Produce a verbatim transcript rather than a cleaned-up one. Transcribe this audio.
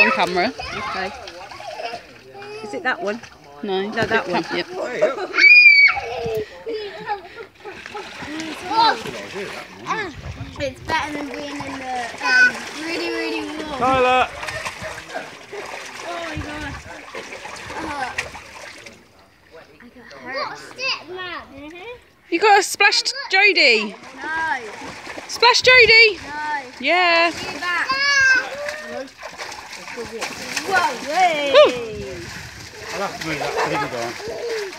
on camera. Okay. Is it that one? No. No, that one. Yep. It's better than being in the um, really, really warm. Tyler! Oh my god. Uh, I got hurt. What's it, Mum? Mm-hmm. You got a splashed Jodie. No. Splash Jodie. No. Yeah. Do that. Whoa, hey! I'll have to move that thing down.